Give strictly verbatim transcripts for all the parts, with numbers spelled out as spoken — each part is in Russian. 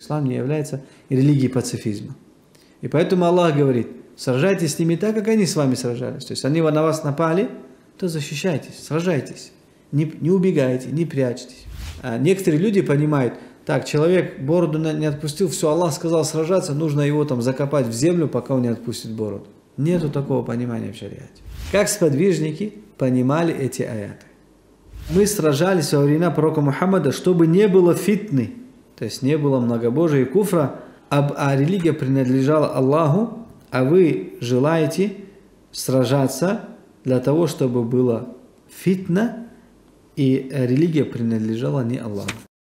Ислам не является религией пацифизма. И поэтому Аллах говорит, сражайтесь с ними так, как они с вами сражались. То есть они на вас напали, то защищайтесь, сражайтесь. Не, не убегайте, не прячьтесь. А некоторые люди понимают, так, человек бороду не отпустил, все, Аллах сказал сражаться, нужно его там закопать в землю, пока он не отпустит бороду. Нету такого понимания в шариате. Как сподвижники понимали эти аяты? Мы сражались во времена пророка Мухаммада, чтобы не было фитны, то есть не было многобожия и куфра, а, а религия принадлежала Аллаху, а вы желаете сражаться для того, чтобы была фитна, и религия принадлежала не Аллаху.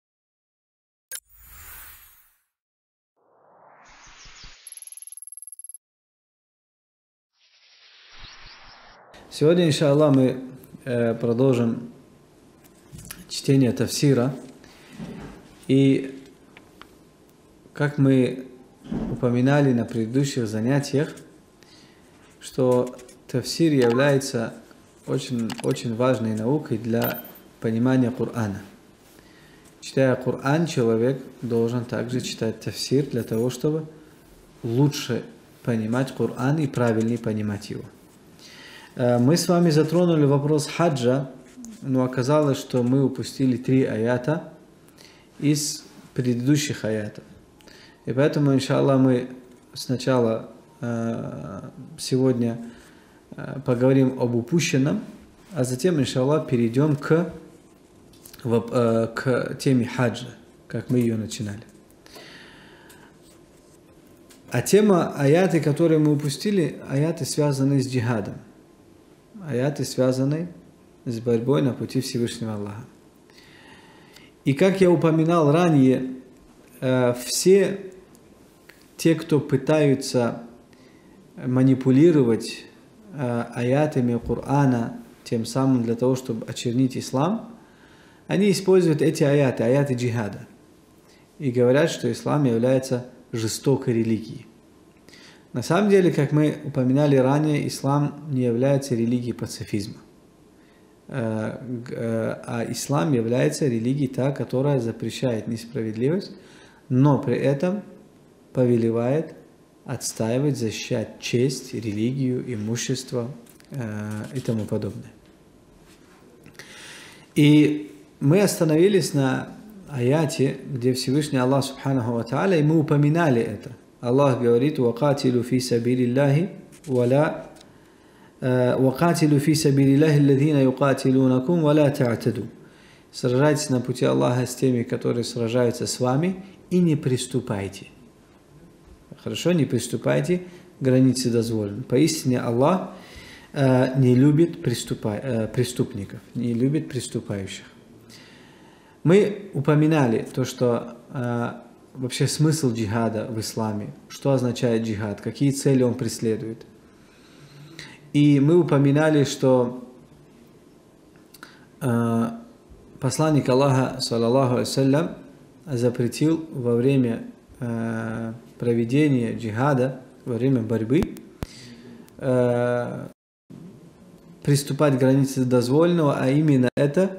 Сегодня, иншаллах, мы э, продолжим чтение тафсира. И как мы упоминали на предыдущих занятиях, что тафсир является очень, очень важной наукой для понимания Корана. Читая Коран, человек должен также читать тафсир для того, чтобы лучше понимать Коран и правильнее понимать его. Мы с вами затронули вопрос хаджа, но оказалось, что мы упустили три аята из предыдущих аятов. И поэтому, иншаллах, мы сначала сегодня поговорим об упущенном, а затем, иншаллах, перейдем к, к теме хаджа, как мы ее начинали. А тема аяты, которые мы упустили, аяты, связанные с джихадом. Аяты, связанные с борьбой на пути Всевышнего Аллаха. И как я упоминал ранее, все те, кто пытаются манипулировать аятами Корана, тем самым для того, чтобы очернить ислам, они используют эти аяты, аяты джихада, и говорят, что ислам является жестокой религией. На самом деле, как мы упоминали ранее, ислам не является религией пацифизма. А ислам является религией та, которая запрещает несправедливость, но при этом повелевает отстаивать, защищать честь, религию, имущество и тому подобное. И мы остановились на аяте, где Всевышний Аллах Субханаху ва Тааля, и мы упоминали это. Аллах говорит: «Вакатилу фи сабилиллахи валя вакатилу фи сабилиллахи аллазина юкатилунакум валя та'таду». Сражайтесь на пути Аллаха с теми, которые сражаются с вами, и не приступайте. Хорошо, не приступайте к границе дозволенного. Поистине Аллах э, не любит приступа, э, преступников, не любит приступающих. Мы упоминали то, что э, вообще смысл джихада в исламе, что означает джихад, какие цели он преследует. И мы упоминали, что э, посланник Аллаха, саллаллаху алейхи запретил во время э, проведения джихада, во время борьбы, э, приступать к границе дозволенного, а именно это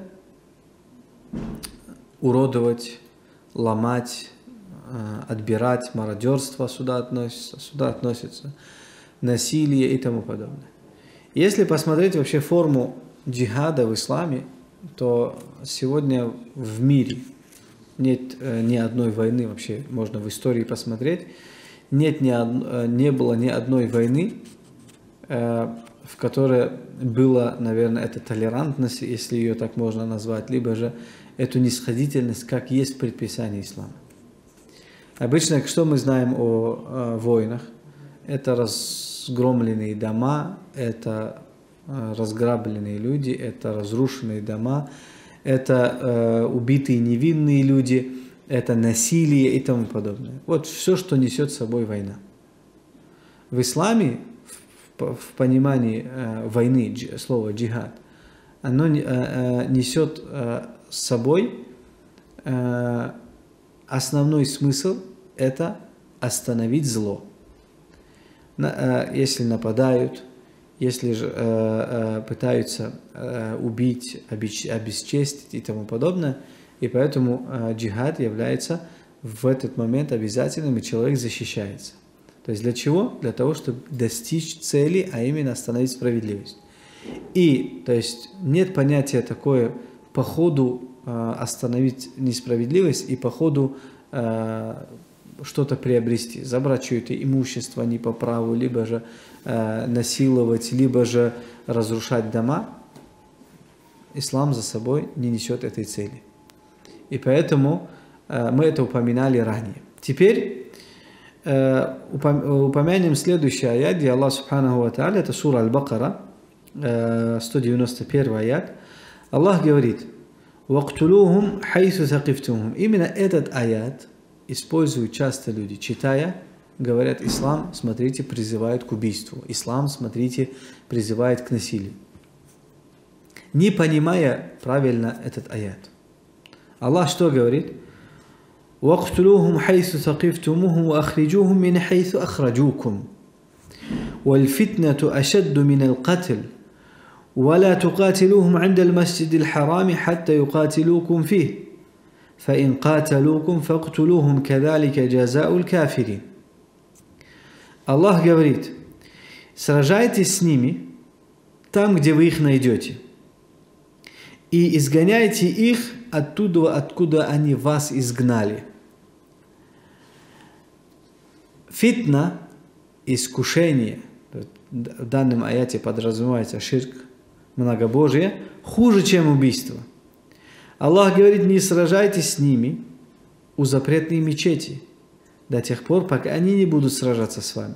уродовать, ломать, отбирать, мародерство сюда относится, сюда относится, насилие и тому подобное. Если посмотреть вообще форму джихада в исламе, то сегодня в мире нет ни одной войны, вообще можно в истории посмотреть, нет ни од... не было ни одной войны, в которой была, наверное, эта толерантность, если ее так можно назвать, либо же эту нисходительность, как есть в предписании ислама. Обычно, что мы знаем о, о войнах? Это разгромленные дома, это разграбленные люди, это разрушенные дома, это э, убитые невинные люди, это насилие и тому подобное. Вот все, что несет с собой война. В исламе, в, в понимании э, войны, дж, слова джихад, оно э, э, несет э, с собой э, основной смысл – это остановить зло. На, э, если нападают, если же, э, э, пытаются э, убить, обесчестить и тому подобное. И поэтому э, джихад является в этот момент обязательным, и человек защищается. То есть для чего? Для того, чтобы достичь цели, а именно остановить справедливость. И, то есть, нет понятия такое по ходу э, остановить несправедливость и по ходу э, что-то приобрести, забрать чье-то имущество не по праву, либо же э, насиловать, либо же разрушать дома. Ислам за собой не несет этой цели. И поэтому э, мы это упоминали ранее. Теперь э, упом, упомянем следующий аят, где Аллах Субханаху ва Тааля, это сура Аль-Бакара, э, сто девяносто первый аят. Аллах говорит: «Вактулухум хайсу сакифтумхум». Именно этот аят используют часто люди, читая, говорят: ислам, смотрите, призывает к убийству. Ислам, смотрите, призывает к насилию. Не понимая правильно этот аят. Аллах что говорит? وَاقْتُلُوهُمْ حَيْثُ ثَقِفْتُمُوهُمْ وَأَخْرِجُوهُمْ مِنْ حَيْثُ أَخْرَجُوكُمْ وَالْفِتْنَةُ أَشَدُّ مِنَ الْقَتْلِ وَلَا تُقَاتِلُوهُمْ عِنْدَ الْمَسْجِدِ الْحَرَامِ حَتَّى يُقَاتِلُوكُمْ فِيهِ فَإِنْ قَاتَلُوكُمْ فَاقْتُلُوهُمْ كَذَلِكَ جَزَاءُ الْكَافِرِينَ. Аллах говорит: сражайтесь с ними там, где вы их найдете, и изгоняйте их оттуда, откуда они вас изгнали. Фитна, искушение, в данном аяте подразумевается ширк, многобожие, хуже, чем убийство. Аллах говорит: не сражайтесь с ними у запретной мечети до тех пор, пока они не будут сражаться с вами.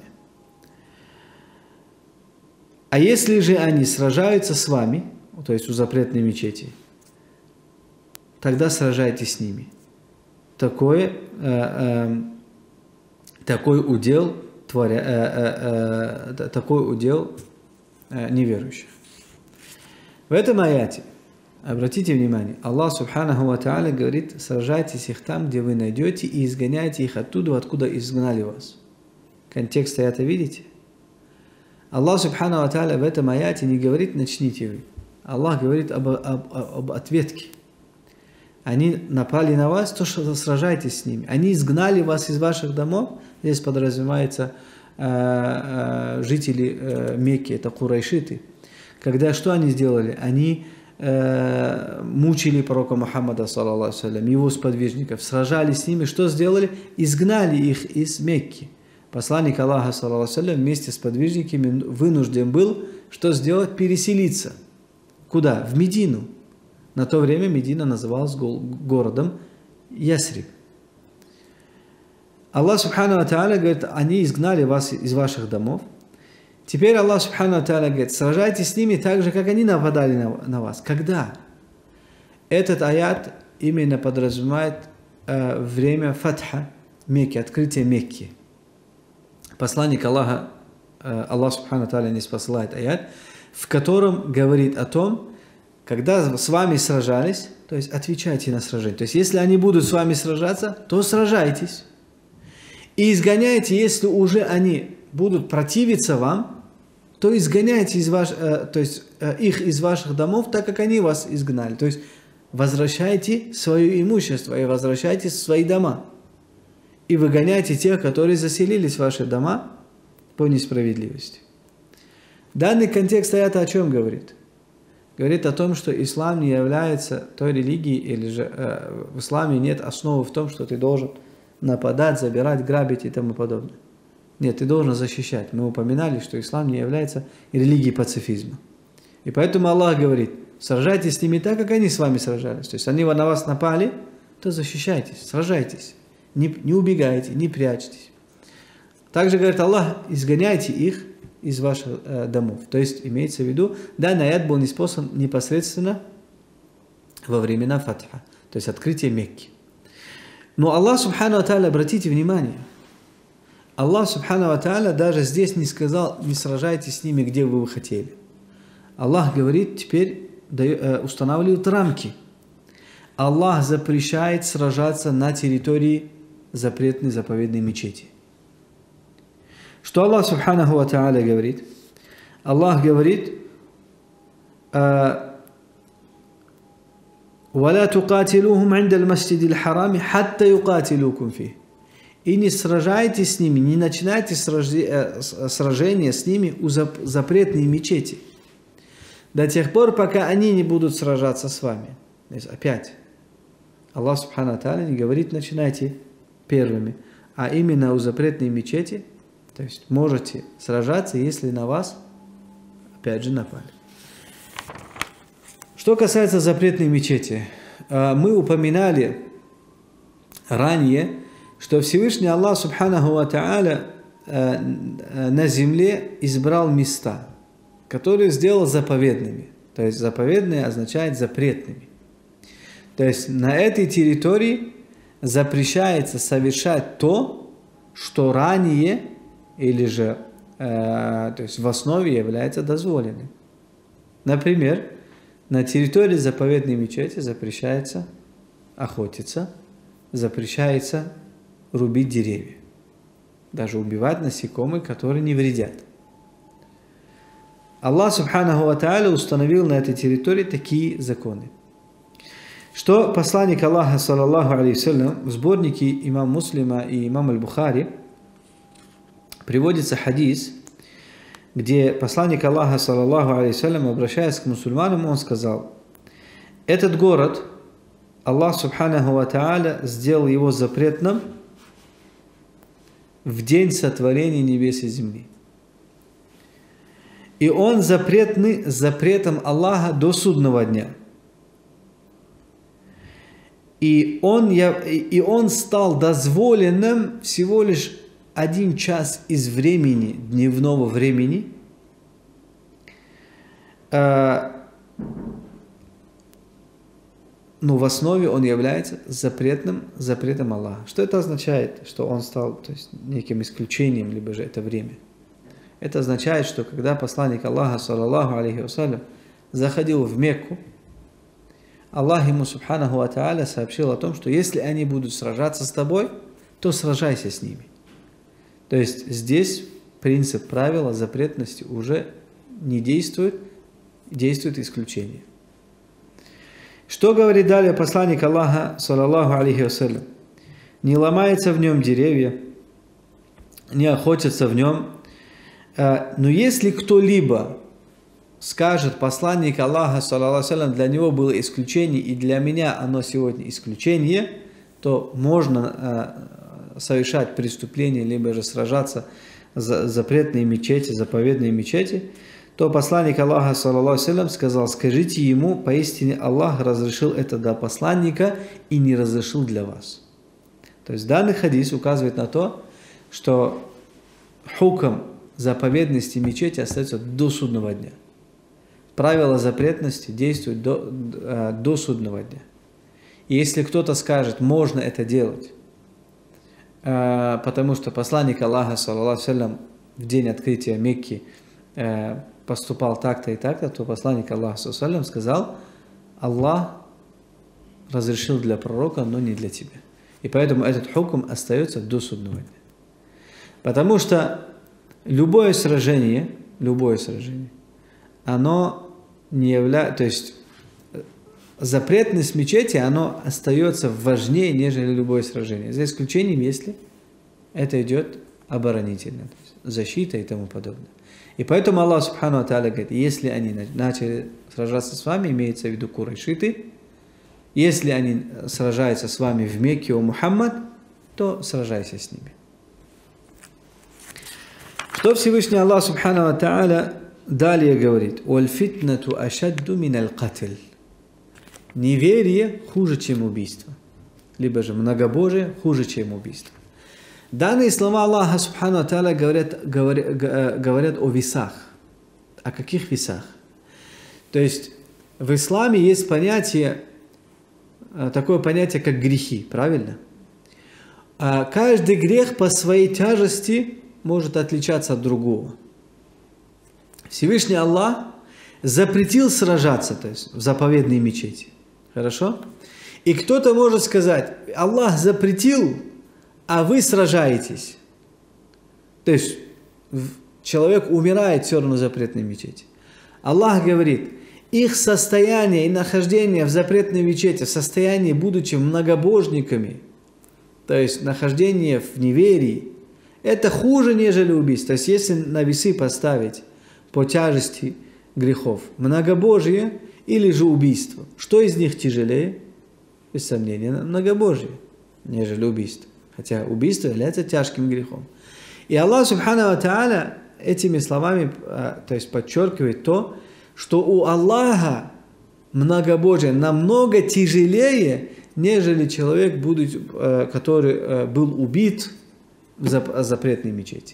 А если же они сражаются с вами, то есть у запретной мечети, тогда сражайтесь с ними. Такое, э, э, такой удел, творя, э, э, э, такой удел э, неверующих. В этом аяте, обратите внимание, Аллах Субханаху ва Тааля говорит: сражайтесь их там, где вы найдете, и изгоняйте их оттуда, откуда изгнали вас. Контекст аята видите? Аллах Субханаху ва Тааля в этом аяте не говорит: начните вы. Аллах говорит об, об, об ответке. Они напали на вас, то что сражайтесь с ними. Они изгнали вас из ваших домов. Здесь подразумевается э, э, жители э, Мекки, это курайшиты. Когда что они сделали? Они э, мучили пророка Мухаммада, саллаллаху алейхи ва саллям, его сподвижников, сражались с ними. Что сделали? Изгнали их из Мекки. Посланник Аллаха, саллаллаху алейхи ва саллям, вместе с подвижниками вынужден был что сделать? Переселиться. Куда? В Медину. На то время Медина называлась городом Ясриб. Аллах Субхану ва Тааля говорит: они изгнали вас из ваших домов. Теперь Аллах Субхану ва Тааля говорит: сражайтесь с ними так же, как они нападали на, на вас. Когда? Этот аят именно подразумевает э, время фатха Мекки, открытия Мекки. Посланник Аллаха, э, Аллах Субхану ва Тааля не спосылает аят, в котором говорит о том, когда с вами сражались, то есть отвечайте на сражение. То есть если они будут с вами сражаться, то сражайтесь. И изгоняйте, если уже они будут противиться вам, то изгоняйте из ваш, э, то есть, э, их из ваших домов, так как они вас изгнали. То есть возвращайте свое имущество и возвращайте свои дома. И выгоняйте тех, которые заселились в ваши дома по несправедливости. Данный контекст аята о чем говорит? Говорит о том, что ислам не является той религией, или же э, в исламе нет основы в том, что ты должен нападать, забирать, грабить и тому подобное. Нет, ты должен защищать. Мы упоминали, что ислам не является религией пацифизма. И поэтому Аллах говорит: сражайтесь с ними так, как они с вами сражались. То есть они на вас напали, то защищайтесь, сражайтесь. Не, не убегайте, не прячьтесь. Также говорит Аллах: изгоняйте их из ваших э, домов. То есть имеется в виду, данный аят был неспослан непосредственно во времена фатха, то есть открытия Мекки. Но Аллах Субхану ва Тааля, обратите внимание, Аллах Субхану ва Тааля даже здесь не сказал: не сражайтесь с ними, где вы хотели. Аллах говорит, теперь устанавливает рамки. Аллах запрещает сражаться на территории запретной заповедной мечети. Что Аллах Субханаху ва Тааля говорит? Аллах говорит: وَلَا تُقَاتِلُوهُمْ عِنْدَ الْمَسْجِدِ الْحَرَامِ حَتَّى يُقَاتِلُوكُمْ فِيهِ. И не сражайтесь с ними, не начинайте сражение с ними у запретной мечети до тех пор, пока они не будут сражаться с вами. То есть опять, Аллах Субхану ва Тааля не говорит, начинайте первыми, а именно у запретной мечети, то есть можете сражаться, если на вас, опять же, напали. Что касается запретной мечети, мы упоминали ранее, что Всевышний Аллах Субханаху ва Тааля на земле избрал места, которые сделал заповедными. То есть заповедные означает запретными. То есть на этой территории запрещается совершать то, что ранее или же э, то есть в основе является дозволенным. Например, на территории заповедной мечети запрещается охотиться, запрещается рубить деревья, даже убивать насекомых, которые не вредят. Аллах Субханаху ва Тааля установил на этой территории такие законы. Что посланник Аллаха, саллаллаху алейхи вассалям, в сборнике имам Муслима и имам Аль-Бухари приводится хадис, где посланник Аллаха, саллаллаху алейхи вассалям, обращаясь к мусульманам, он сказал: этот город, Аллах Субханаху ва Тааля сделал его запретным в день сотворения небес и земли. И он запретный запретом Аллаха до судного дня. И он, и он стал дозволенным всего лишь один час из времени, дневного времени, но в основе он является запретным запретом Аллаха. Что это означает? Что он стал, то есть, неким исключением, либо же это время. Это означает, что когда посланник Аллаха, саллаллаху алейхи вассалям, заходил в Мекку, Аллах ему, Субханаху ва Тааля, сообщил о том, что если они будут сражаться с тобой, то сражайся с ними. То есть здесь принцип правила запретности уже не действует, действует исключение. Что говорит далее посланник Аллаха, саллаллаху алейхи вассалям? Не ломаются в нем деревья, не охотятся в нем. Но если кто-либо скажет, посланник Аллаха, саллаллаху алейхи вассалям, для него было исключение, и для меня оно сегодня исключение, то можно совершать преступление, либо же сражаться за запретные мечети, заповедные мечети, то посланник Аллаха, саллаллаху алейхи вассалям, сказал: скажите ему, поистине Аллах разрешил это для посланника и не разрешил для вас. То есть данный хадис указывает на то, что хукм заповедности мечети остается до судного дня. Правила запретности действуют до, до судного дня. И если кто-то скажет, можно это делать, потому что посланник Аллаха, саллаллаху алейхи вассалям, в день открытия Мекки поступал так-то и так-то, то посланник Аллаха, саллаллаху алейхи вассалям, сказал: Аллах разрешил для пророка, но не для тебя. И поэтому этот хукм остается до судного дня. Потому что любое сражение, любое сражение, оно не является, то есть запретность мечети, оно остается важнее, нежели любое сражение. За исключением, если это идет оборонительно, то есть защита и тому подобное. И поэтому Аллах Субхану ва Тааля говорит: если они начали сражаться с вами, имеется в виду курайшиты, если они сражаются с вами в Мекке, о Мухаммад, то сражайся с ними. Что Всевышний Аллах Субхану ва Тааля далее говорит: «Валь-фитнату ашадду миналь катль». Неверие хуже, чем убийство. Либо же многобожие хуже, чем убийство. Данные слова Аллаха Субхану ва Тааля говорят, говорят, говорят о весах. О каких весах? То есть в исламе есть понятие, такое понятие, как грехи, правильно? Каждый грех по своей тяжести может отличаться от другого. Всевышний Аллах запретил сражаться, то есть в заповедной мечети. Хорошо? И кто-то может сказать: Аллах запретил, а вы сражаетесь. То есть человек умирает все равно в запретной мечети. Аллах говорит: их состояние и нахождение в запретной мечети, в состоянии, будучи многобожниками, то есть нахождение в неверии, это хуже, нежели убийство. То есть если на весы поставить по тяжести грехов многобожие или же убийство, что из них тяжелее? Без сомнения, многобожие, нежели убийство. Хотя убийство является тяжким грехом. И Аллах Субхану ва Тааля этими словами, то есть подчеркивает то, что у Аллаха многобожие намного тяжелее, нежели человек, который был убит в запретной мечети.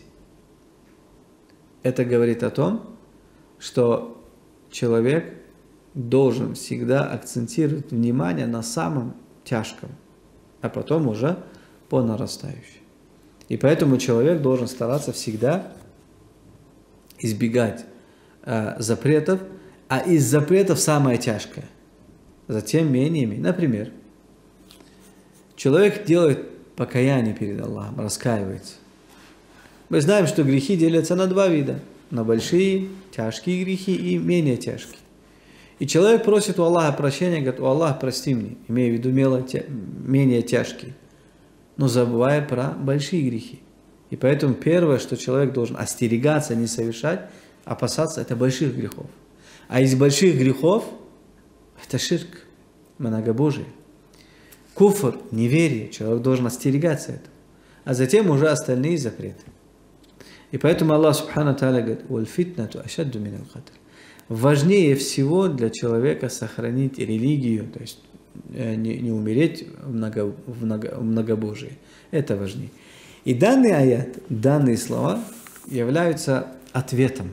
Это говорит о том, что человек должен всегда акцентировать внимание на самом тяжком, а потом уже по нарастающей. И поэтому человек должен стараться всегда избегать э, запретов, а из запретов самое тяжкое. Затем менее. Например, человек делает покаяние перед Аллахом, раскаивается. Мы знаем, что грехи делятся на два вида. На большие, тяжкие грехи и менее тяжкие. И человек просит у Аллаха прощения, говорит: «О Аллах, прости мне», имея в виду менее тяжкие, но забывая про большие грехи. И поэтому первое, что человек должен остерегаться, не совершать, опасаться, это больших грехов. А из больших грехов это ширк, многобожие. Куфр, неверие, человек должен остерегаться этого. А затем уже остальные запреты. И поэтому Аллах Субхану Тааля говорит: «Валь фитнату ашадду минал катл». Важнее всего для человека сохранить религию, то есть не, не умереть в, много, в, много, в многобожии. Это важнее. И данный аят, данные слова являются ответом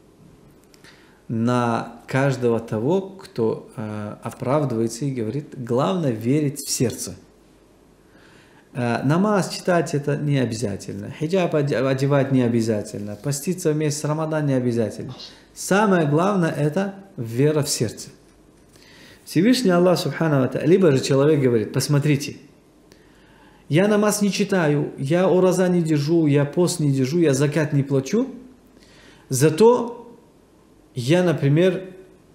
на каждого того, кто э, оправдывается и говорит: главное верить в сердце. Э, намаз читать это не обязательно, хиджаб одевать не обязательно, поститься в месяц Рамадан не обязательно. Самое главное это вера в сердце. Всевышний Аллах Субхану ва Тааля, либо же человек говорит: посмотрите, я намаз не читаю, я ураза не держу, я пост не держу, я закат не плачу, зато я, например,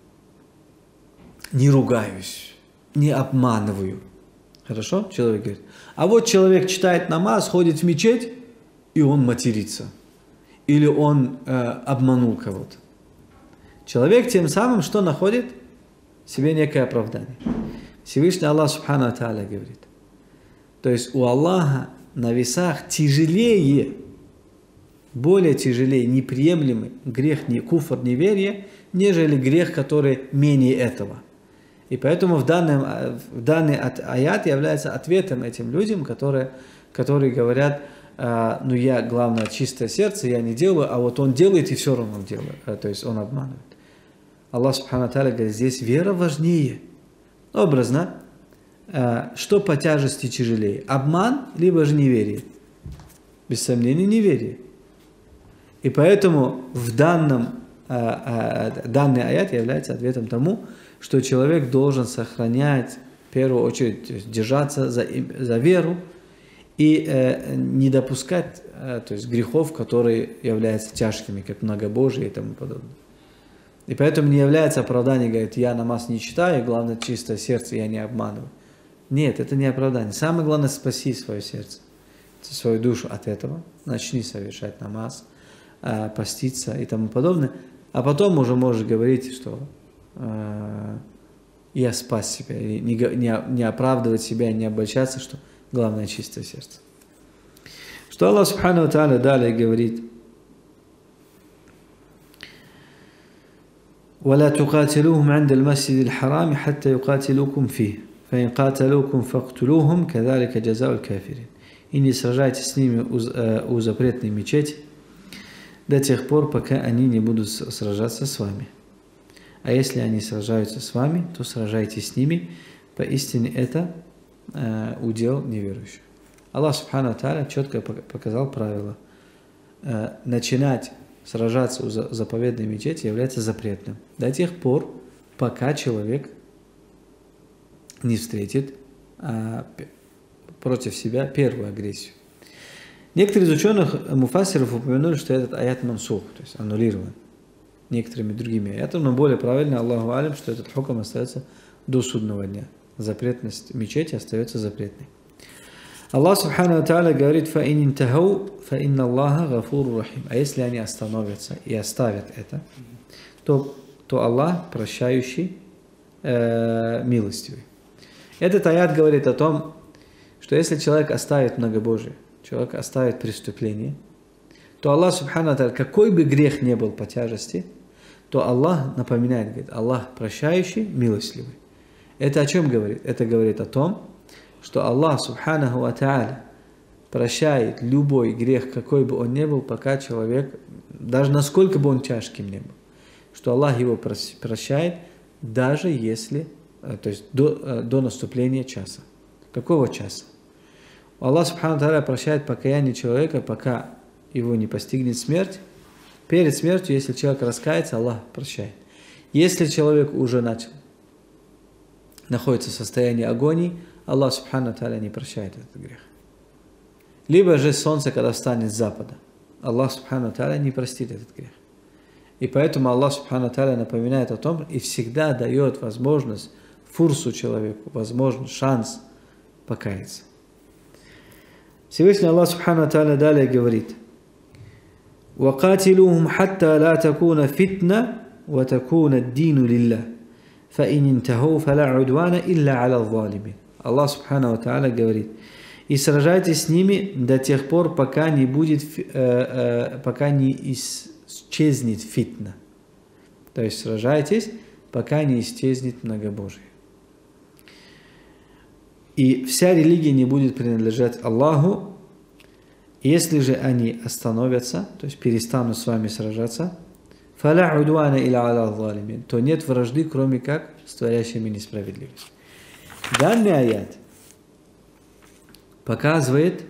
не ругаюсь, не обманываю. Хорошо? Человек говорит. А вот человек читает намаз, ходит в мечеть, и он матерится. Или он э, обманул кого-то. Человек тем самым что находит? Себе некое оправдание. Всевышний Аллах Субхану ва Тааля говорит. То есть у Аллаха на весах тяжелее, более тяжелее, неприемлемый грех, не куфр, неверие, нежели грех, который менее этого. И поэтому в данном, в данный аят является ответом этим людям, которые, которые говорят: ну я, главное, чистое сердце, я не делаю, а вот он делает и все равно делает. То есть он обманывает. Аллах Субхану ва Тааля говорит: здесь вера важнее. Образно, что по тяжести тяжелее? Обман, либо же неверие? Без сомнения, неверие. И поэтому в данном, данный аят является ответом тому, что человек должен сохранять, в первую очередь, держаться за, за веру и э, не допускать э, то есть грехов, которые являются тяжкими, как многобожие и тому подобное. И поэтому не является оправданием, говорит: я намаз не читаю, главное чистое сердце, я не обманываю. Нет, это не оправдание. Самое главное — спаси свое сердце, свою душу от этого. Начни совершать намаз, э, поститься и тому подобное. А потом уже можешь говорить, что э, я спас себя, и не, не, не оправдывать себя, не обольщаться, что главное — чистое сердце. Что Аллах Субхану ва Тааля далее говорит: وَلَا تُقَاتِلُوهُمْ عِنْدَ الْمَسْجِدِ الْحَرَامِ حَتَّى يُقَاتِلُوكُمْ فِيهِ فَإِنْ قَاتَلُوكُمْ فَاقْتُلُوهُمْ كَذَلِكَ جَزَاءُ الْكَافِرِينَ. И не сражайтесь с ними у, у запретной мечети до тех пор, пока они не будут сражаться с вами. А если они сражаются с вами, то сражайтесь с ними. Поистине это э, удел неверующих. Аллах Субхану ва Тааля четко показал правило. Э, начинать сражаться у заповедной мечети является запретным до тех пор, пока человек не встретит э, против себя первую агрессию. Некоторые из ученых муфассиров упомянули, что этот аят мансух, то есть аннулирован. некоторыми другими аятами, но более правильно, Аллаху алям, что этот хукм остается до судного дня. Запретность мечети остается запретной. Аллах Субхану ва Тааля говорит: «Фаин интахау, фаинна Аллаха гафуру рахим». А если они остановятся и оставят это, то, то Аллах прощающий, э, милостивый. Этот аят говорит о том, что если человек оставит многобожие, человек оставит преступление, то Аллах Субхану ва Тааля, какой бы грех ни был по тяжести, то Аллах напоминает, говорит, Аллах прощающий, милостивый. Это о чем говорит? Это говорит о том, что Аллах Субханаху ва Тааля прощает любой грех, какой бы он ни был, пока человек, даже насколько бы он тяжким ни был, что Аллах его прощает, даже если, то есть до, до наступления часа. Какого часа? Аллах Субхану ва Тааля прощает покаяние человека, пока его не постигнет смерть. Перед смертью, если человек раскается, Аллах прощает. Если человек уже начал, находится в состоянии агонии, Аллах Субхану ва Тааля не прощает этот грех. Либо же солнце, когда встанет с запада, Аллах Субхану ва Тааля не простит этот грех. И поэтому Аллах Субхану ва Тааля напоминает о том и всегда дает возможность фурсу человеку, возможность, шанс покаяться. Всевышний Аллах Субхану ва Тааля далее говорит: وَقَاتِلُوهُمْ حَتَّى لَا تَكُونَ فِتْنَةٌ وَتَكُونَ الدِّينُ لِلَّهِ فَإِنْ انْتَهَوْا فَلَا عُدْوَانَ إِلَّا عَلَى الظَّالِمِينَ. Аллах Субхану ва Тааля говорит: и сражайтесь с ними до тех пор, пока не будет, э, э, пока не исчезнет фитна. То есть сражайтесь, пока не исчезнет многобожие. И вся религия не будет принадлежать Аллаху. Если же они остановятся, то есть перестанут с вами сражаться, فَلَا عُدْوَانَ إِلَّا عَلَى الظَّالِمِينَ, то нет вражды, кроме как с творящими несправедливость. Данный аят показывает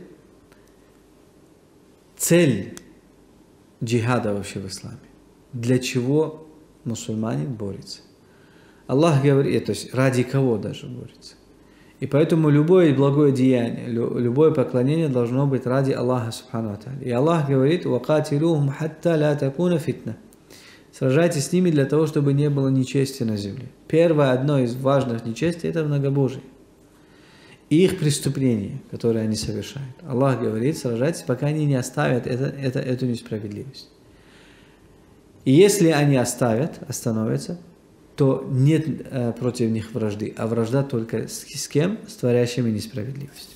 цель джихада вообще в исламе. Для чего мусульманин борется. Аллах говорит, то есть ради кого даже борется. И поэтому любое благое деяние, любое поклонение должно быть ради Аллаха Субхану ва Тааля. И Аллах говорит: وَقَاتِلُوهُمْ حَتَّى لَا تَكُونَ фитна. Сражайтесь с ними для того, чтобы не было нечести на земле. Первое, одно из важных нечестий – это многобожие. И их преступления, которые они совершают. Аллах говорит: сражайтесь, пока они не оставят это, это, эту несправедливость. И если они оставят, остановятся, то нет э, против них вражды, а вражда только с, с кем? С творящими несправедливость.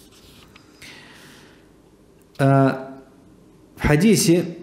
Э, в хадисе,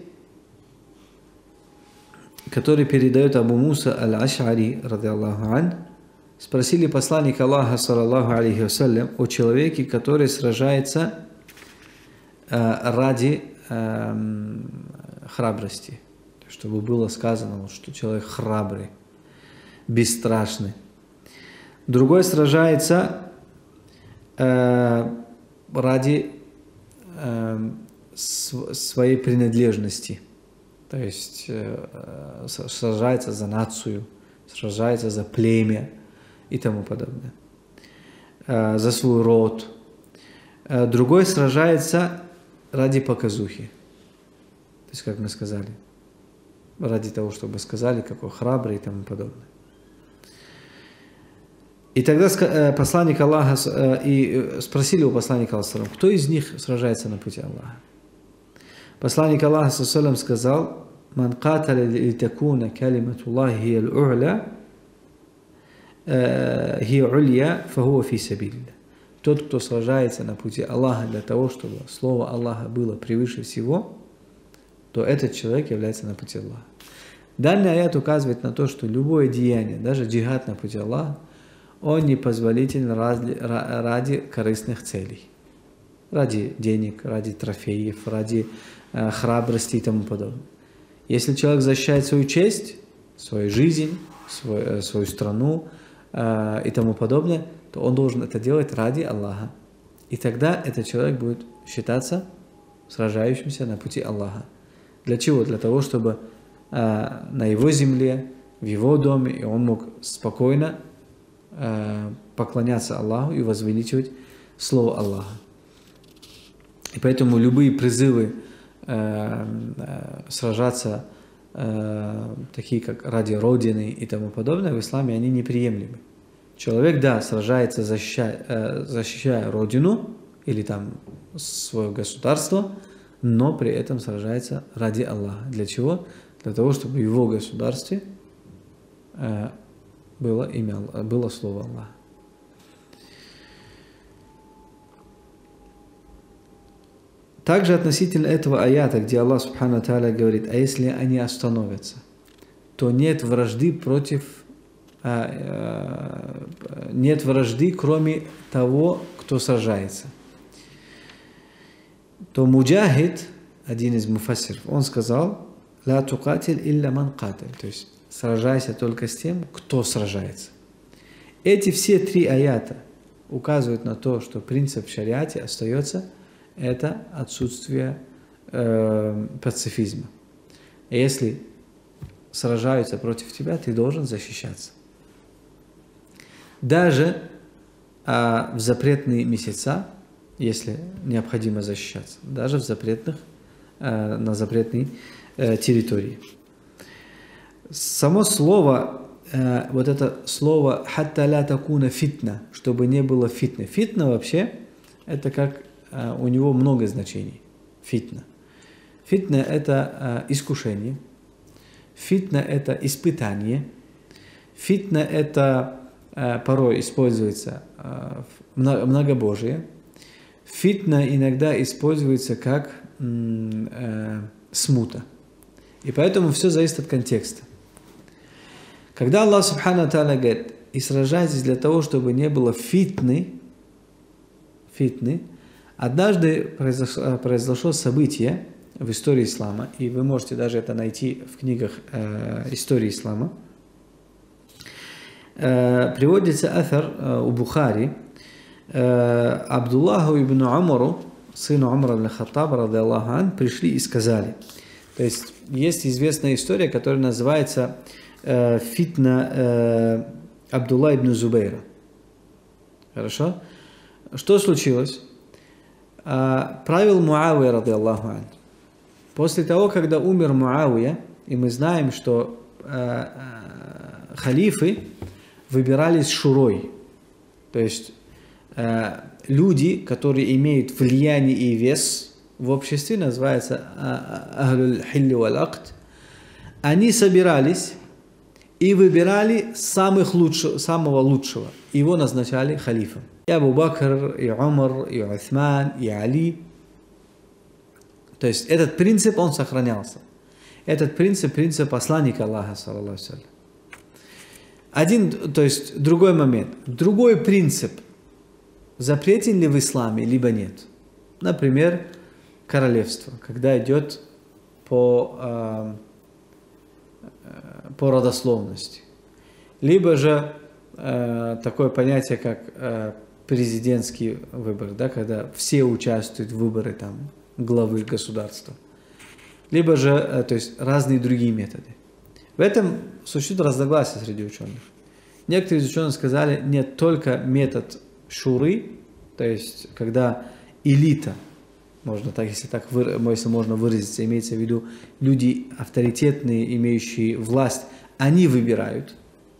который передает Абу Муса аль-Аш'ари, ради Аллаху ан, спросили посланника Аллаха, саллаллаху алейхи вассалям, о человеке, который сражается э, ради э, храбрости. Чтобы было сказано, что человек храбрый, бесстрашный. Другой сражается э, ради э, своей принадлежности. То есть э, сражается за нацию, сражается за племя и тому подобное. Э, за свой род. Э, другой сражается ради показухи. То есть, как мы сказали, ради того, чтобы сказали, какой храбрый и тому подобное. И тогда посланник Аллаха, и спросили у посланника Аллаха, кто из них сражается на пути Аллаха. Посланник Аллаха сказал: «Ман каталя литакуна калиматуллахи хия аль-у'ля, хия улья, фахуа фи сабилилля». Тот, кто сражается на пути Аллаха для того, чтобы слово Аллаха было превыше всего, то этот человек является на пути Аллаха. Данный аят указывает на то, что любое деяние, даже джихад на пути Аллаха, он непозволителен ради, ради корыстных целей. Ради денег, ради трофеев, ради э, храбрости и тому подобное. Если человек защищает свою честь, свою жизнь, свой, э, свою страну э, и тому подобное, то он должен это делать ради Аллаха. И тогда этот человек будет считаться сражающимся на пути Аллаха. Для чего? Для того, чтобы э, на его земле, в его доме, и он мог спокойно э, поклоняться Аллаху и возвеличивать слово Аллаха. И поэтому любые призывы э, э, сражаться э, такие как ради Родины и тому подобное, в исламе они неприемлемы. Человек, да, сражается, защищая, э, защищая Родину или там свое государство, но при этом сражается ради Аллаха. Для чего? Для того, чтобы в его государстве э, было имя, было слово Аллаха. Также относительно этого аята, где Аллах Субхану Тааля говорит, а если они остановятся, то нет вражды против, а, а, нет вражды, кроме того, кто сражается. То Муджахид, один из муфассиров, он сказал, ла тукатиль илля ман катиль, то есть сражайся только с тем, кто сражается. Эти все три аята указывают на то, что принцип в шариате остается, это отсутствие э, пацифизма. Если сражаются против тебя, ты должен защищаться. Даже э, в запретные месяца, если необходимо защищаться, даже в запретных, э, на запретной э, территории. Само слово, э, вот это слово «хатта ля такуна фитна», чтобы не было фитны. Фитна вообще, это как у него много значений. Фитна. Фитна – это э, искушение. Фитна – это испытание. Фитна – это э, порой используется э, многобожие. Фитна иногда используется как э, смута. И поэтому все зависит от контекста. Когда Аллах Субхану Тааля говорит, и сражайтесь для того, чтобы не было фитны, фитны, однажды произошло, произошло событие в истории ислама, и вы можете даже это найти в книгах э, истории ислама. Э, приводится афар э, у Бухари, э, Абдуллаху ибн Умару, сыну Умара ибн Хаттаба, ради Аллаху ан, пришли и сказали. То есть есть известная история, которая называется э, фитна э, Абдулла ибн Зубейра. Хорошо? Что случилось? Правил Муавия, ради Аллаху ан. После того, когда умер Муавия, и мы знаем, что э, э, халифы выбирались шурой, то есть э, люди, которые имеют влияние и вес в обществе, называется ахлюль хилли валь акд, они собирались и выбирали самых лучших, самого лучшего. Его назначали халифом. И Абу Бакр, и Умар, и Усман, и Али. То есть этот принцип, он сохранялся. Этот принцип, принцип посланника Аллаха, саллаллаху алейхи ва саллям. Один, то есть другой момент. Другой принцип. Запретен ли в исламе, либо нет. Например, королевство, когда идет по, э, по родословности. Либо же э, такое понятие, как э, президентский выбор, да, когда все участвуют в выборе там, главы государства. Либо же, э, то есть разные другие методы. В этом существует разногласия среди ученых. Некоторые из ученых сказали, нет, только метод шуры, то есть когда элита, можно так, если так если можно выразиться, имеется в виду люди авторитетные, имеющие власть, они выбирают.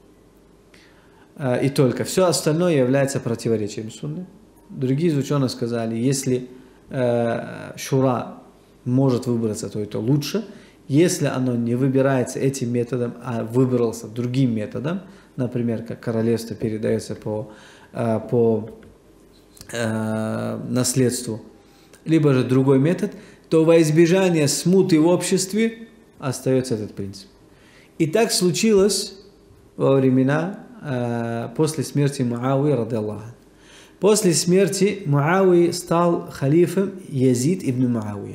И только. Все остальное является противоречием сунны. Другие из ученых сказали, если э, шура может выбраться, то это лучше. Если оно не выбирается этим методом, а выбрался другим методом, например, как королевство передается по, э, по э, наследству, либо же другой метод, то во избежание смуты в обществе остается этот принцип. И так случилось во времена э, после смерти Муавии, ради Аллаху. После смерти Муавии стал халифом Язид ибн Муавия.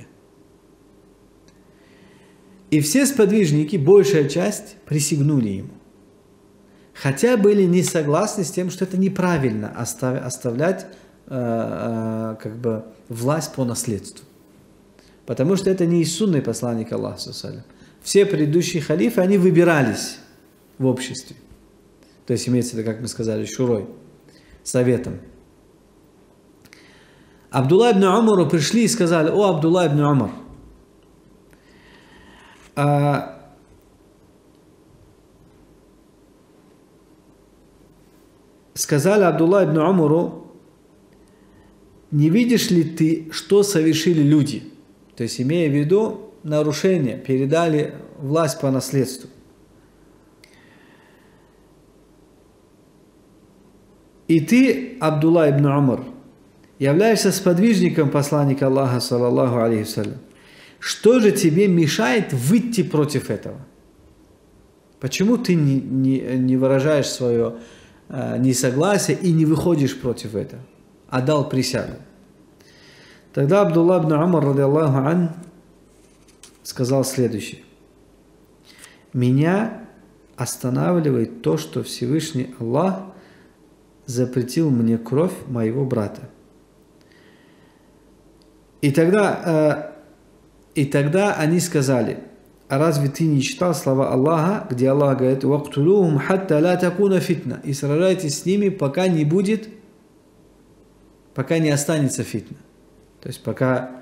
И все сподвижники, большая часть, присягнули ему. Хотя были не согласны с тем, что это неправильно остав, оставлять э, э, как бы власть по наследству. Потому что это не из сунны посланника Аллаха. Все предыдущие халифы, они выбирались в обществе. То есть имеется в виду, как мы сказали, шурой, советом. Абдулла ибн Умару пришли и сказали: о, Абдулла ибн Умар, сказали Абдулла ибн Умару: не видишь ли ты, что совершили люди? То есть, имея в виду нарушение, передали власть по наследству. И ты, Абдулла ибн Умар, являешься сподвижником посланника Аллаха, саллаллаху алейхи вассалям. Что же тебе мешает выйти против этого? Почему ты не, не, не выражаешь свое э, несогласие и не выходишь против этого, а дал присягу? Тогда Абдулла ибн Умар, радиаллаху ан, сказал следующее: меня останавливает то, что Всевышний Аллах запретил мне кровь моего брата. И тогда, э, и тогда они сказали: а разве ты не читал слова Аллаха, где Аллах говорит: «Вактулухум хатта ла такуна фитна», и сражайтесь с ними, пока не будет, пока не останется фитна. То есть пока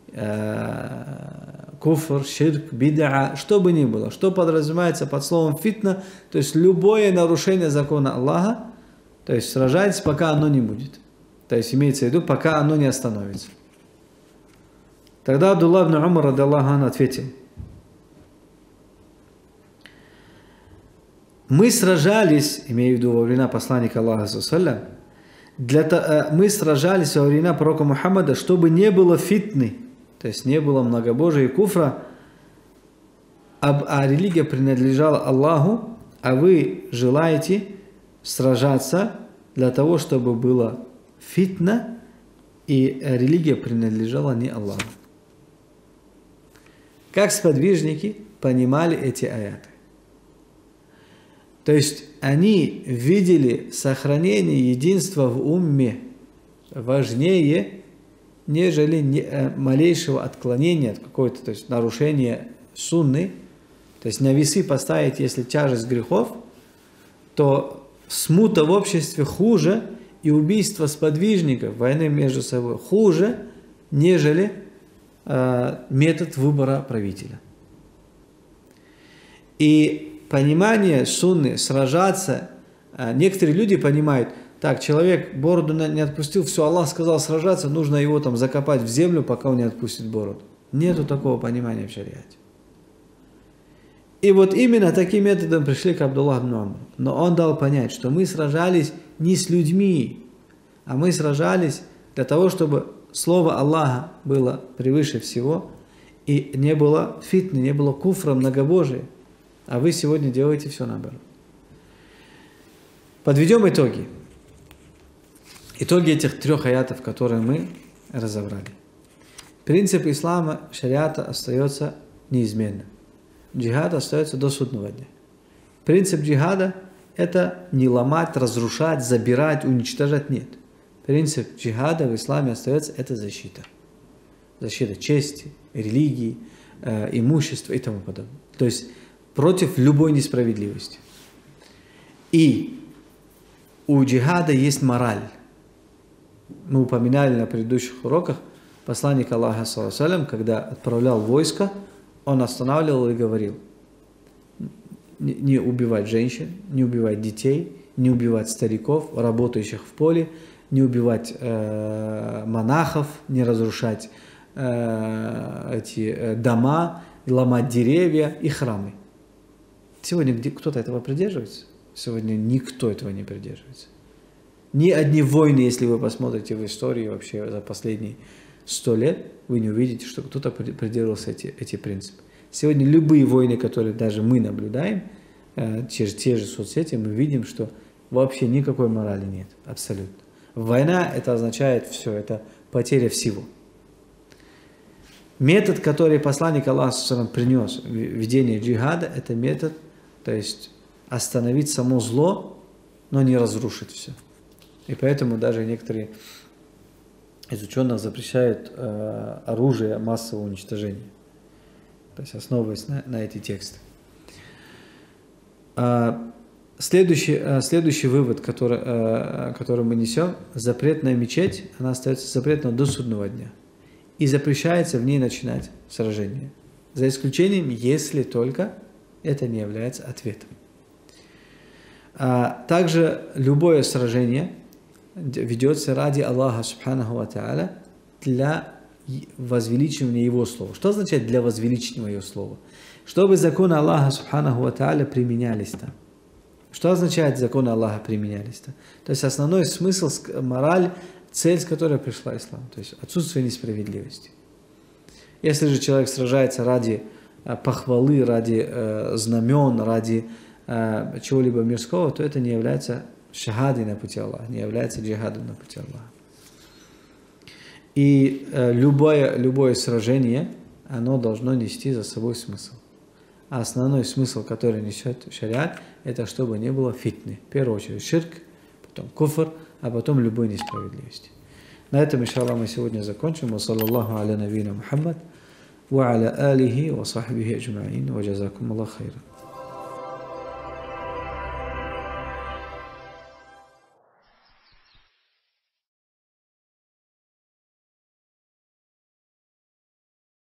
э, куфр, ширк, бид'a, что бы ни было, что подразумевается под словом фитна, то есть любое нарушение закона Аллаха, то есть сражайтесь, пока оно не будет. То есть имеется в виду, пока оно не остановится. Тогда Абдулла ибн Умар, радиаллаху анху, ответил: мы сражались, имею в виду во времена посланника Аллаха, саллаллаху, для, мы сражались во времена пророка Мухаммада, чтобы не было фитны, то есть не было многобожия и куфра, а, а религия принадлежала Аллаху, а вы желаете сражаться для того, чтобы было фитна, и религия принадлежала не Аллаху. Как сподвижники понимали эти аяты? То есть они видели сохранение единства в умме важнее, нежели малейшего отклонения от какой-то, то есть нарушения сунны. То есть на весы поставить, если тяжесть грехов, то смута в обществе хуже, и убийство сподвижников, войны между собой хуже, нежели э, метод выбора правителя. И понимание сунны, сражаться, э, некоторые люди понимают: так, человек бороду не отпустил, все, Аллах сказал сражаться, нужно его там закопать в землю, пока он не отпустит бороду. Нету такого понимания в шариате. И вот именно таким методом пришли к Абдуллаху ибн Умару. Но он дал понять, что мы сражались не с людьми, а мы сражались для того, чтобы слово Аллаха было превыше всего, и не было фитны, не было куфра, многобожия. А вы сегодня делаете все наоборот. Подведем итоги. Итоги этих трех аятов, которые мы разобрали. Принцип ислама, шариата остается неизменным. Джихад остается до судного дня. Принцип джихада – это не ломать, разрушать, забирать, уничтожать. Нет. Принцип джихада в исламе остается – это защита. Защита чести, религии, э, имущества и тому подобное. То есть против любой несправедливости. И у джихада есть мораль. Мы упоминали на предыдущих уроках, посланник Аллаха, саллаллаху алейхи ва саллям, когда отправлял войско, он останавливал и говорил: не убивать женщин, не убивать детей, не убивать стариков, работающих в поле, не убивать э, монахов, не разрушать э, эти э, дома, ломать деревья и храмы. Сегодня где кто-то этого придерживается? Сегодня никто этого не придерживается. Ни одни войны, если вы посмотрите в истории вообще за последние сто лет, вы не увидите, что кто-то придерживался эти, эти принципы. Сегодня любые войны, которые даже мы наблюдаем, э, через те же соцсети, мы видим, что вообще никакой морали нет. Абсолютно. Война – это означает все, это потеря всего. Метод, который посланник Аллаха принес, ведение джихада, это метод, то есть остановить само зло, но не разрушить все. И поэтому даже некоторые из ученых запрещают э, оружие массового уничтожения. То есть основываясь на, на эти тексты. А, следующий, а, следующий вывод, который, а, который мы несем: запретная мечеть, она остается запретной до судного дня. И запрещается в ней начинать сражение. За исключением, если только это не является ответом. А также любое сражение ведется ради Аллаха Субханаху ва Тааля для возвеличивания Его Слова. Что означает для возвеличивания Его Слова? Чтобы законы Аллаха Субханаху ва Тааля применялись там. Что означает законы Аллаха применялись там? То есть основной смысл, мораль, цель, с которой пришла ислам. То есть отсутствие несправедливости. Если же человек сражается ради похвалы, ради э, знамен, ради э, чего-либо мирского, то это не является шахадой на пути Аллаха, не является джихадом на пути Аллаха. И э, любое, любое сражение, оно должно нести за собой смысл. А основной смысл, который несет шариат, это чтобы не было фитны. В первую очередь ширк, потом куфр, а потом любой несправедливости. На этом, иншаллах, мы сегодня закончим. Ва саллаллаху аля набийна Мухаммад ва аля алихи ва сахбихи аджмаин ва джазакум Аллах хайран.